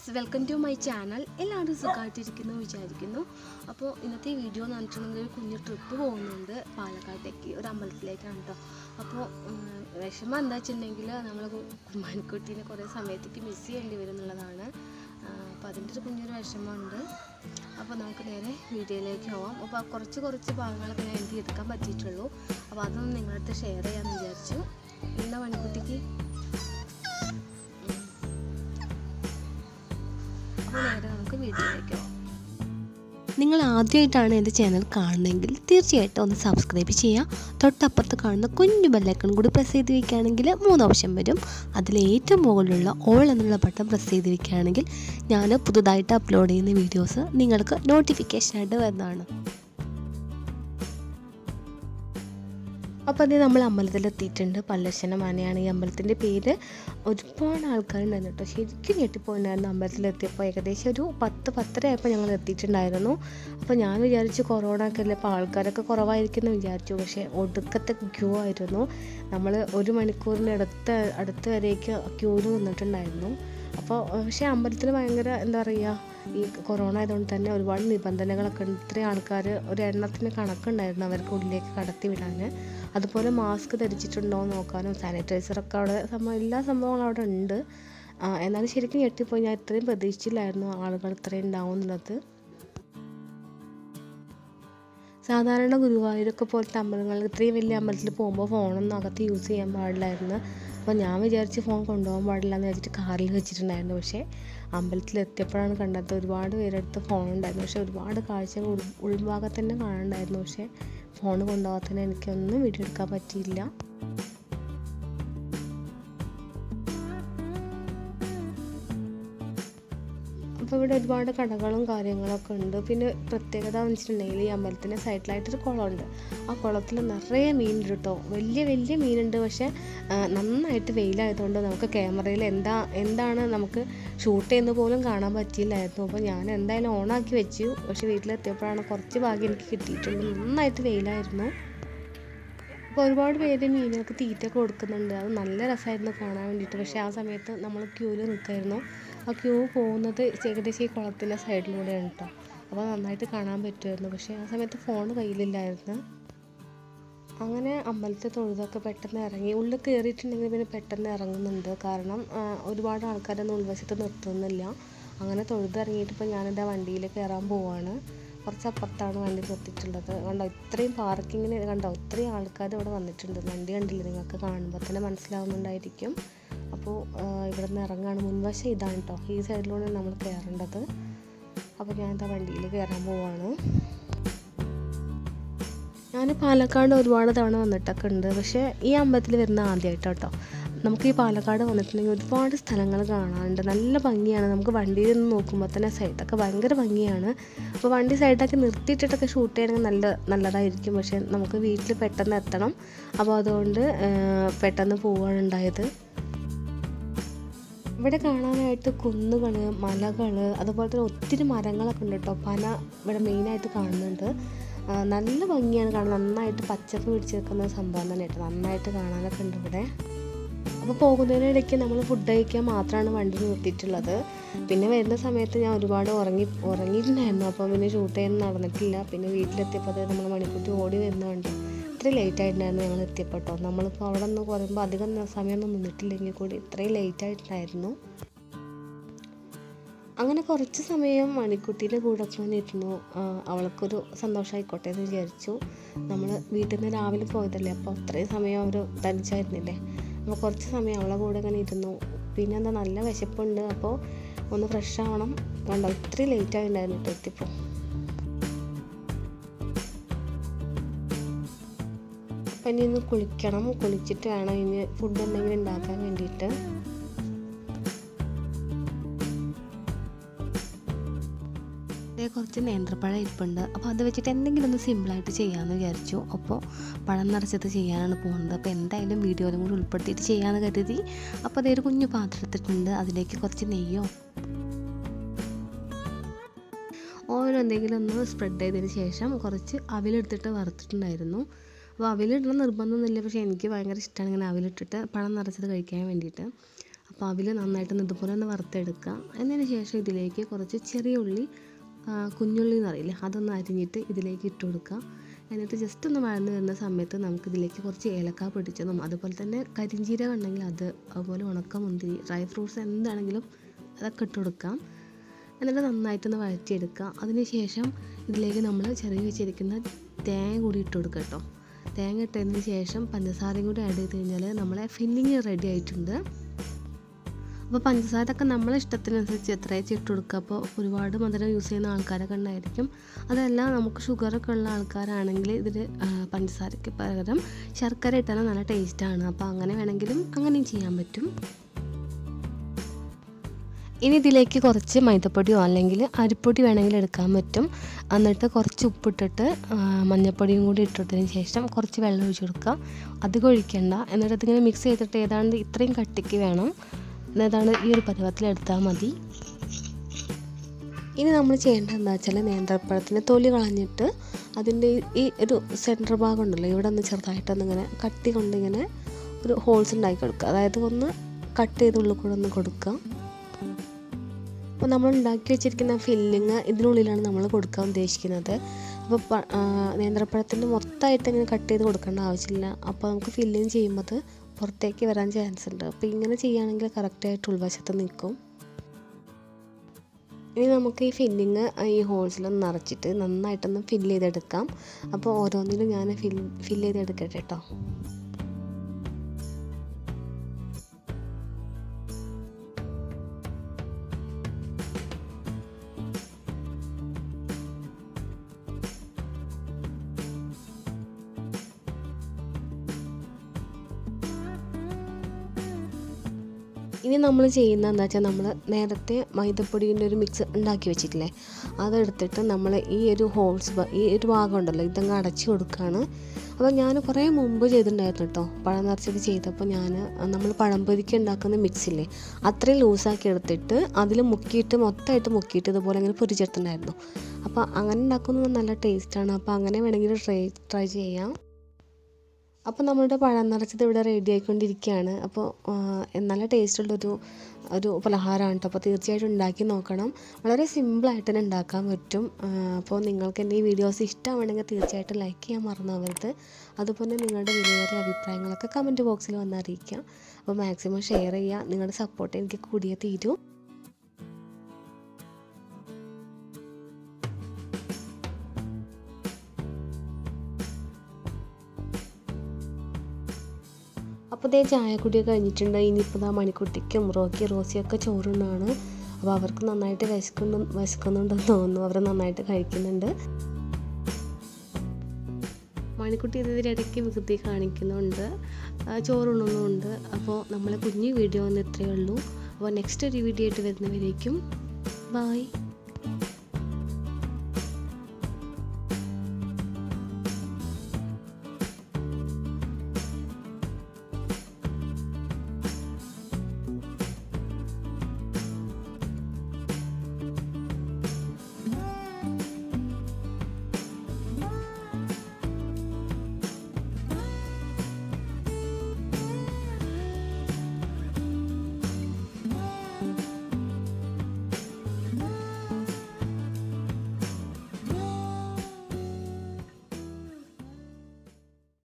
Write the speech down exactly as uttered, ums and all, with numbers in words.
guys, welcome to my channel. എല്ലാവരും സുഖമായിട്ടിരിക്കുന്നു വിചാരിക്കുന്നു. അപ്പോൾ ഇന്നത്തെ വീഡിയോ എന്ന് പറഞ്ഞിട്ടുണ്ടെങ്കിൽ ഒരു കുഞ്ഞു ട്രിപ്പ് പോകുന്നുണ്ട് പാലക്കാട്ടേക്ക് ഒരു അമ്പലത്തിലേക്കാണ് കേട്ടോ. അപ്പോൾ വിഷമം എന്താ വെച്ചിട്ടുണ്ടെങ്കിൽ നമ്മൾ കുർബാനക്കുട്ടീനെ കുറേ സമയത്തേക്ക് മിസ് ചെയ്യേണ്ടി വരും എന്നുള്ളതാണ്. അപ്പോൾ അതിൻ്റെ ഒരു കുഞ്ഞൊരു വിഷമമുണ്ട്. അപ്പോൾ നമുക്ക് നേരെ വീഡിയോയിലേക്ക് പോവാം. അപ്പോൾ കുറച്ച് കുറച്ച് ഭാഗങ്ങളൊക്കെ ഞാൻ എനിക്ക് എടുക്കാൻ പറ്റിയിട്ടുള്ളൂ. അപ്പോൾ അതൊന്നും നിങ്ങളടുത്ത് ഷെയർ ചെയ്യാമെന്ന് വിചാരിച്ചു. എന്താ മണിക്കുട്ടിക്ക് നിങ്ങൾ ആദ്യമായിട്ടാണ് എൻ്റെ ചാനൽ കാണുന്നതെങ്കിൽ തീർച്ചയായിട്ടും ഒന്ന് സബ്സ്ക്രൈബ് ചെയ്യുക. തൊട്ടപ്പുറത്ത് കാണുന്ന കുഞ്ഞു ബെല്ലൈക്കൺ കൂടി പ്രസ് ചെയ്ത് വയ്ക്കുകയാണെങ്കിൽ മൂന്ന് ഓപ്ഷൻ വരും. അതിൽ ഏറ്റവും മുകളിലുള്ള ഓൾ എന്നുള്ള ബട്ടൺ പ്രസ് ചെയ്ത് വയ്ക്കുകയാണെങ്കിൽ ഞാൻ പുതുതായിട്ട് അപ്ലോഡ് ചെയ്യുന്ന വീഡിയോസ് നിങ്ങൾക്ക് നോട്ടിഫിക്കേഷനായിട്ട് വരുന്നതാണ്. അപ്പോൾ അത് നമ്മൾ അമ്പലത്തിലെത്തിയിട്ടുണ്ട്. പല്ലശ്ശന മനയാണ് ഈ അമ്പലത്തിൻ്റെ പേര്. ഒരുപാട് ആൾക്കാരുണ്ടായിരുന്നു കേട്ടോ. ശരിക്കും ഞെട്ടിപ്പോയിട്ടുണ്ടായിരുന്നു അമ്പലത്തിലെത്തിയപ്പോൾ. ഏകദേശം ഒരു പത്ത് പത്തര ആയപ്പോൾ ഞങ്ങൾ എത്തിയിട്ടുണ്ടായിരുന്നു. അപ്പോൾ ഞാൻ വിചാരിച്ചു കൊറോണ ഒക്കെ അല്ലേ, അപ്പോൾ ആൾക്കാരൊക്കെ കുറവായിരിക്കും എന്ന് വിചാരിച്ചു. പക്ഷേ ഒടുക്കത്തെ ക്യൂ ആയിരുന്നു. നമ്മൾ ഒരു മണിക്കൂറിൻ്റെ അടുത്ത് അടുത്ത് വരേക്ക് ക്യൂവിൽ നിന്നിട്ടുണ്ടായിരുന്നു. അപ്പോൾ പക്ഷേ അമ്പലത്തിൽ ഭയങ്കര എന്താ പറയുക, ഈ കൊറോണ ആയതുകൊണ്ട് തന്നെ ഒരുപാട് നിബന്ധനകളൊക്കെ ഉണ്ട്. ഇത്രയും ആൾക്കാർ ഒരു എണ്ണത്തിന് കണക്കുണ്ടായിരുന്നു അവർക്ക് ഉള്ളിലേക്ക് കടത്തി വിടാൻ. അതുപോലെ മാസ്ക് ധരിച്ചിട്ടുണ്ടോ എന്ന് നോക്കാനും സാനിറ്റൈസറൊക്കെ അവിടെ സംഭവം എല്ലാ സംഭവങ്ങളും അവിടെ ഉണ്ട്. എന്നാലും ശരിക്കും ഞെട്ടിപ്പോയി. ഞാൻ ഇത്രയും പ്രതീക്ഷിച്ചില്ലായിരുന്നു ആളുകൾ ഇത്രയും ഉണ്ടാവും എന്നുള്ളത്. സാധാരണ ഗുരുവായൂരൊക്കെ പോലത്തെ അമ്പലങ്ങളിൽ ഇത്രയും വലിയ അമ്പലത്തിൽ പോകുമ്പോൾ ഫോണൊന്നും അകത്ത് യൂസ് ചെയ്യാൻ പാടില്ലായിരുന്നു. അപ്പോൾ ഞാൻ വിചാരിച്ച് ഫോൺ കൊണ്ടുപോകാൻ പാടില്ല എന്ന് വെച്ചിട്ട് കാറിൽ വെച്ചിട്ടുണ്ടായിരുന്നു. പക്ഷേ അമ്പലത്തിലെത്തിയപ്പോഴാണ് കണ്ടത് ഒരുപാട് പേരെടുത്ത് ഫോൺ ഉണ്ടായിരുന്നു. പക്ഷേ ഒരുപാട് കാഴ്ചകൾ ഉൾ ഉൾഭാഗത്ത് തന്നെ കാണുന്നുണ്ടായിരുന്നു. പക്ഷേ ഫോൺ കൊണ്ടുപോകാത്തതിന് എനിക്കൊന്നും വീഡിയോ എടുക്കാൻ പറ്റിയില്ല. അപ്പോൾ ഇവിടെ ഒരുപാട് കടകളും കാര്യങ്ങളൊക്കെ ഉണ്ട്. പിന്നെ പ്രത്യേകത എന്ന് വെച്ചിട്ടുണ്ടെങ്കിൽ ഈ അമ്പലത്തിൻ്റെ സൈഡിലായിട്ടൊരു കുളമുണ്ട്. ആ കുളത്തിൽ നിറയെ മീനുണ്ട് കേട്ടോ. വലിയ വലിയ മീനുണ്ട്. പക്ഷേ നന്നായിട്ട് വെയിലായതുകൊണ്ട് നമുക്ക് ക്യാമറയിൽ എന്താ എന്താണ് നമുക്ക് ഷൂട്ട് ചെയ്യുന്നത് പോലും കാണാൻ പറ്റിയില്ലായിരുന്നു. അപ്പോൾ ഞാൻ എന്തായാലും ഓണാക്കി വെച്ചു. പക്ഷേ വീട്ടിലെത്തിയപ്പോഴാണ് കുറച്ച് ഭാഗ്യം എനിക്ക് കിട്ടിയിട്ടുണ്ട്. നന്നായിട്ട് വെയിലായിരുന്നു. അപ്പോൾ ഒരുപാട് പേര് മീനുകൾക്ക് തീറ്റയൊക്കെ കൊടുക്കുന്നുണ്ട്. അത് നല്ല രസമായിരുന്നു കാണാൻ വേണ്ടിയിട്ട്. പക്ഷേ ആ സമയത്ത് നമ്മൾ ക്യൂവിൽ നിൽക്കായിരുന്നു. ആ ക്യൂ പോകുന്നത് ഏകദേശം ഈ കുളത്തിൻ്റെ സൈഡിലൂടെയാണ് കേട്ടോ. അപ്പോൾ നന്നായിട്ട് കാണാൻ പറ്റുമായിരുന്നു. പക്ഷേ ആ സമയത്ത് ഫോൺ കയ്യിലില്ലായിരുന്നു. അങ്ങനെ അമ്പലത്തെ തൊഴുതൊക്കെ പെട്ടെന്ന് ഇറങ്ങി. ഉള്ളിൽ കയറിയിട്ടുണ്ടെങ്കിൽ പിന്നെ പെട്ടെന്ന് ഇറങ്ങുന്നുണ്ട്. കാരണം ഒരുപാട് ആൾക്കാരൊന്നും ഉൾവശത്ത് നിർത്തുന്നില്ല. അങ്ങനെ തൊഴുതിറങ്ങിയിട്ട് ഇപ്പോൾ ഞാനെൻ്റെ വണ്ടിയിൽ കയറാൻ പോവാണ്. കുറച്ച് അപ്പുറത്താണ് വണ്ടി നിർത്തിയിട്ടുള്ളത്. കണ്ടോ ഇത്രയും പാർക്കിങ്ങിന് കണ്ടോ ഇത്രയും ആൾക്കാർ ഇവിടെ വന്നിട്ടുണ്ട്. വണ്ടി കണ്ടില്ല, നിങ്ങൾക്ക് കാണുമ്പോൾ തന്നെ മനസ്സിലാവുന്നുണ്ടായിരിക്കും. അപ്പോൾ ഇവിടെ നിന്ന് ഇറങ്ങാണ്. മുൻവശം ഇതാണ് കേട്ടോ. ഈ സൈഡിലൂടെ നമ്മൾ കയറേണ്ടത്. അപ്പോൾ ഞാൻ എന്താ വണ്ടിയിൽ കയറാൻ പോവാണ്. ഞാൻ പാലക്കാട് ഒരുപാട് തവണ വന്നിട്ടൊക്കെ ഉണ്ട്. പക്ഷേ ഈ അമ്പലത്തിൽ വരുന്ന ആദ്യമായിട്ടോ കേട്ടോ. നമുക്ക് ഈ പാലക്കാട് വന്നിട്ടുണ്ടെങ്കിൽ ഒരുപാട് സ്ഥലങ്ങൾ കാണാനുണ്ട്. നല്ല ഭംഗിയാണ്. നമുക്ക് വണ്ടിയിൽ നിന്ന് നോക്കുമ്പോൾ തന്നെ സൈഡൊക്കെ ഭയങ്കര ഭംഗിയാണ്. അപ്പോൾ വണ്ടി സൈഡൊക്കെ നിർത്തിയിട്ടിട്ടൊക്കെ ഷൂട്ട് ചെയ്യണമെങ്കിൽ നല്ല നല്ലതായിരിക്കും. പക്ഷേ നമുക്ക് വീട്ടിൽ പെട്ടെന്ന് എത്തണം. അപ്പോൾ അതുകൊണ്ട് പെട്ടെന്ന് പോവുകയാണ് ഉണ്ടായത്. ഇവിടെ കാണാനായിട്ട് കുന്നുകൾ, മലകൾ, അതുപോലെ തന്നെ ഒത്തിരി മരങ്ങളൊക്കെ ഉണ്ട് കേട്ടോ. പന ഇവിടെ മെയിനായിട്ട് കാണുന്നുണ്ട്. നല്ല ഭംഗിയാണ് കാണാൻ. നന്നായിട്ട് പച്ചപ്പ് പിടിച്ച് നിൽക്കുന്ന സംഭവം തന്നെ കേട്ടോ. നന്നായിട്ട് കാണാനൊക്കെ ഉണ്ട് ഇവിടെ. അപ്പോൾ പോകുന്നതിനിടയ്ക്ക് നമ്മൾ ഫുഡ് കഴിക്കാൻ മാത്രമാണ് വണ്ടി നിർത്തിയിട്ടുള്ളത്. പിന്നെ വരുന്ന സമയത്ത് ഞാൻ ഒരുപാട് ഉറങ്ങി ഉറങ്ങിയിട്ടുണ്ടായിരുന്നു. അപ്പോൾ പിന്നെ ഷൂട്ട് ചെയ്യാൻ നടന്നിട്ടില്ല. പിന്നെ വീട്ടിലെത്തിയപ്പോൾ അത് നമ്മൾ മണിക്കൂട്ടി ഓടി വരുന്നുണ്ട്. ഇത്രയും ലേറ്റ് ആയിട്ടുണ്ടായിരുന്നു ഞങ്ങൾ എത്തിയപ്പോൾ കേട്ടോ. നമ്മളിപ്പോൾ അവിടെ നിന്ന് പറയുമ്പോൾ അധികം സമയമൊന്നും നിന്നിട്ടില്ലെങ്കിൽ കൂടി ഇത്രയും ലേറ്റ് ആയിട്ടുണ്ടായിരുന്നു. അങ്ങനെ കുറച്ച് സമയം മണിക്കുട്ടീൻ്റെ കൂടെ ഒക്കെ ഇരുന്നു. അവൾക്കൊരു സന്തോഷമായിക്കോട്ടെ എന്ന് വിചാരിച്ചു. നമ്മൾ വീട്ടിൽ നിന്ന് രാവിലെ പോയതല്ലേ, അപ്പോൾ അത്രയും സമയം അവർ തനിച്ചായിരുന്നില്ലേ. അപ്പോൾ കുറച്ച് സമയം അവളെ കൂടെ ഇങ്ങനെ ഇരുന്നു. പിന്നെ എന്താ നല്ല വിശപ്പുണ്ട്. അപ്പോൾ ഒന്ന് ഫ്രഷ് ആവണം. കണ്ടോ ഇത്രയും ലേറ്റ് ആയിട്ടുണ്ടായിരുന്നു കേട്ടോ എത്തിയപ്പോൾ. അപ്പം ഇനി ഒന്ന് കുളിക്കണം. കുളിച്ചിട്ട് വേണം ഇനി ഫുഡ് എന്തെങ്കിലും ഉണ്ടാക്കാൻ വേണ്ടിയിട്ട്. കുറച്ച് നേന്ത്രപ്പഴം ഇരിപ്പുണ്ട്. അപ്പോൾ അത് വെച്ചിട്ട് എന്തെങ്കിലും ഒന്ന് സിമ്പിളായിട്ട് ചെയ്യാമെന്ന് വിചാരിച്ചു. അപ്പോൾ പഴം നിറച്ചത് ചെയ്യാനാണ് പോകുന്നത്. അപ്പോൾ എന്തായാലും വീഡിയോയിലും കൂടി ഉൾപ്പെടുത്തിയിട്ട് ചെയ്യാമെന്ന് കരുതി. അപ്പോൾ അതൊരു കുഞ്ഞു പാത്രം എടുത്തിട്ടുണ്ട്. അതിലേക്ക് കുറച്ച് നെയ്യോ ഓരോ എന്തെങ്കിലും ഒന്ന് സ്പ്രെഡ് ചെയ്തതിന് ശേഷം കുറച്ച് അവിലെടുത്തിട്ട് വറുത്തിട്ടുണ്ടായിരുന്നു. അപ്പോൾ അവിലിടണം നിർബന്ധമൊന്നുമില്ല. പക്ഷേ എനിക്ക് ഭയങ്കര ഇഷ്ടമാണ് ഇങ്ങനെ അവിലിട്ടിട്ട് പഴം നിറച്ചത് കഴിക്കാൻ വേണ്ടിയിട്ട്. അപ്പോൾ അപ്പോൾ അവിൽ നന്നായിട്ടൊന്ന് ഇതുപോലെ ഒന്ന് വറുത്തെടുക്കുക. എന്നതിന് ശേഷം ഇതിലേക്ക് കുറച്ച് ചെറിയ ഉള്ളി, കുഞ്ഞുള്ളി എന്ന് അറിയില്ലേ, അതൊന്ന് അരിഞ്ഞിട്ട് ഇതിലേക്ക് ഇട്ട് കൊടുക്കുക. എന്നിട്ട് ജസ്റ്റ് ഒന്ന് വഴന്ന് വരുന്ന സമയത്ത് നമുക്കിതിലേക്ക് കുറച്ച് ഏലക്ക പൊടിച്ചതും അതുപോലെ തന്നെ കരിഞ്ചീരകം ഉണ്ടെങ്കിൽ അത്, അതുപോലെ ഉണക്കമുന്തിരി, ഡ്രൈ ഫ്രൂട്ട്സ് എന്താണെങ്കിലും അതൊക്കെ ഇട്ട് കൊടുക്കാം. എന്നിട്ട് നന്നായിട്ടൊന്ന് വഴറ്റിയെടുക്കുക. അതിന് ശേഷം ഇതിലേക്ക് നമ്മൾ ചെറിയ വെച്ചിരിക്കുന്ന തേങ്ങ കൂടി ഇട്ട് കൊടുക്കുക കേട്ടോ. തേങ്ങ ഇട്ടതിന് ശേഷം പഞ്ചസാരയും കൂടി ആഡ് ചെയ്ത് കഴിഞ്ഞാൽ നമ്മളെ ഫില്ലിങ് റെഡി ആയിട്ടുണ്ട്. അപ്പോൾ പഞ്ചസാരയൊക്കെ നമ്മളെ ഇഷ്ടത്തിനനുസരിച്ച് എത്രയായിട്ട് ഇട്ട് കൊടുക്കുക. അപ്പോൾ ഒരുപാട് മധുരം യൂസ് ചെയ്യുന്ന ആൾക്കാരൊക്കെ ഉണ്ടായിരിക്കും. അതല്ല നമുക്ക് ഷുഗറൊക്കെ ഉള്ള ആൾക്കാരാണെങ്കിൽ ഇതിൽ പഞ്ചസാരയ്ക്ക് പകരം ശർക്കര ഇട്ടാൽ നല്ല ടേസ്റ്റാണ്. അപ്പോൾ അങ്ങനെ വേണമെങ്കിലും അങ്ങനെയും ചെയ്യാൻ പറ്റും. ഇനി ഇതിലേക്ക് കുറച്ച് മൈദപ്പൊടിയോ അല്ലെങ്കിൽ അരിപ്പൊടി വേണമെങ്കിൽ എടുക്കാൻ പറ്റും. എന്നിട്ട് കുറച്ച് ഉപ്പിട്ടിട്ട് മഞ്ഞൾപ്പൊടിയും കൂടി ഇട്ടിട്ടതിന് ശേഷം കുറച്ച് വെള്ളം ഒഴിച്ച് കൊടുക്കുക. അധികം ഒഴിക്കേണ്ട. എന്നിട്ട് അതിങ്ങനെ മിക്സ് ചെയ്തിട്ട് ഏതാണ്ട് ഇത്രയും കട്ടിക്ക് വേണം, ഏതാണ്ട് ഈ ഒരു പരുവത്തിലെടുത്താൽ മതി. ഇനി നമ്മൾ ചെയ്യേണ്ടത് എന്താ വെച്ചാൽ നേന്ത്രപ്പഴത്തിൻ്റെ തൊലി കളഞ്ഞിട്ട് അതിൻ്റെ ഈ ഒരു സെൻറ്റർ ഭാഗം ഉണ്ടല്ലോ, ഇവിടെ ഒന്ന് ചെറുതായിട്ടൊന്നിങ്ങനെ കട്ടി കൊണ്ടിങ്ങനെ ഒരു ഹോൾസ് ഉണ്ടാക്കി കൊടുക്കുക. അതായത് ഒന്ന് കട്ട് ചെയ്ത് ഉള്ളിൽ കൂടെ ഒന്ന് കൊടുക്കുക. അപ്പോൾ നമ്മൾ ഉണ്ടാക്കി വെച്ചിരിക്കുന്ന ഫില്ലിങ് ഇതിനുള്ളിലാണ് നമ്മൾ കൊടുക്കാൻ ഉദ്ദേശിക്കുന്നത്. അപ്പോൾ നേന്ത്രപ്പഴത്തിൻ്റെ മൊത്തമായിട്ട് ഇങ്ങനെ കട്ട് ചെയ്ത് കൊടുക്കേണ്ട ആവശ്യമില്ല. അപ്പോൾ നമുക്ക് ഫില്ലിങ് ചെയ്യുമ്പോൾ അത് പുറത്തേക്ക് വരാൻ ചാൻസ് ഉണ്ട്. അപ്പോൾ ഇങ്ങനെ ചെയ്യുകയാണെങ്കിൽ കറക്റ്റായിട്ട് ഉൾവശത്ത് നിൽക്കും. ഇനി നമുക്ക് ഈ ഫില്ലിങ് ഈ ഹോൾസിലൊന്ന് നിറച്ചിട്ട് നന്നായിട്ടൊന്ന് ഫില്ല് ചെയ്തെടുക്കാം. അപ്പോൾ ഓരോന്നിലും ഞാൻ ഫിൽ ഫില്ല് ചെയ്തെടുക്കട്ടെ കേട്ടോ. ഇനി നമ്മൾ ചെയ്യുന്നത് എന്താ വെച്ചാൽ നമ്മൾ നേരത്തെ മൈദപ്പൊടീൻ്റെ ഒരു മിക്സ് ഉണ്ടാക്കി വെച്ചിട്ടില്ലേ, അതെടുത്തിട്ട് നമ്മൾ ഈ ഒരു ഹോൾസ് ഈ ഒരു ഭാഗം ഉണ്ടല്ലോ ഇതങ്ങ് അടച്ചു കൊടുക്കുകയാണ്. അപ്പോൾ ഞാൻ കുറേ മുമ്പ് ചെയ്തിട്ടുണ്ടായിരുന്നു കേട്ടോ. പഴം നിറച്ചത് ചെയ്തപ്പോൾ ഞാൻ നമ്മൾ പഴംപൊരിക്ക് ഉണ്ടാക്കുന്ന മിക്സില്ലേ അത്രയും ലൂസാക്കി എടുത്തിട്ട് അതിൽ മുക്കിയിട്ട് മൊത്തമായിട്ട് മുക്കിയിട്ട് ഇതുപോലെ ഇങ്ങനെ പൊരിച്ചെടുത്തിട്ടുണ്ടായിരുന്നു. അപ്പോൾ അങ്ങനെ ഉണ്ടാക്കുന്നത് നല്ല ടേസ്റ്റാണ്. അപ്പോൾ അങ്ങനെ വേണമെങ്കിൽ ട്രൈ ട്രൈ ചെയ്യാം. അപ്പോൾ നമ്മളുടെ പഴം നിറച്ചത് ഇവിടെ റെഡി ആയിക്കൊണ്ടിരിക്കുകയാണ്. അപ്പോൾ നല്ല ടേസ്റ്റുള്ളൊരു ഒരു പലഹാരമാണ് കേട്ടോ. അപ്പോൾ തീർച്ചയായിട്ടും ഉണ്ടാക്കി നോക്കണം. വളരെ സിമ്പിളായിട്ട് തന്നെ ഉണ്ടാക്കാൻ പറ്റും. അപ്പോൾ നിങ്ങൾക്ക് എൻ്റെ ഈ വീഡിയോസ് ഇഷ്ടമാണെങ്കിൽ തീർച്ചയായിട്ടും ലൈക്ക് ചെയ്യാൻ മറന്നു പോകരുത്. അതുപോലെ നിങ്ങളുടെ വിലയേറിയ അഭിപ്രായങ്ങളൊക്കെ കമൻറ്റ് ബോക്സിൽ വന്ന് അറിയിക്കാം. അപ്പോൾ മാക്സിമം ഷെയർ ചെയ്യുക. നിങ്ങളുടെ സപ്പോർട്ട് എനിക്ക് കൂടിയേ തീരൂ. അപ്പോൾ ഇതേ ചായക്കുടിയൊക്കെ കഴിഞ്ഞിട്ടുണ്ട്. ഇനിയിപ്പോൾ ആ മണിക്കുട്ടിക്കും റോക്കി റോസിയൊക്കെ ചോറുണ്ണാണ്. അപ്പോൾ അവർക്ക് നന്നായിട്ട് വിശക്കുന്നു വിശക്കുന്നുണ്ടെന്ന് തോന്നുന്നു. അവർ നന്നായിട്ട് കഴിക്കുന്നുണ്ട്. മണിക്കുട്ടി ഇതിനിടയ്ക്ക് വികൃതി കാണിക്കുന്നുണ്ട്, ചോറുണ്ണുന്നുണ്ട്. അപ്പോൾ നമ്മളെ കുഞ്ഞു വീഡിയോ ഒന്ന് ഇത്രയേ ഉള്ളൂ. അപ്പോൾ നെക്സ്റ്റ് ഒരു വീഡിയോ ആയിട്ട് വരുന്നവരേക്കും ബൈ.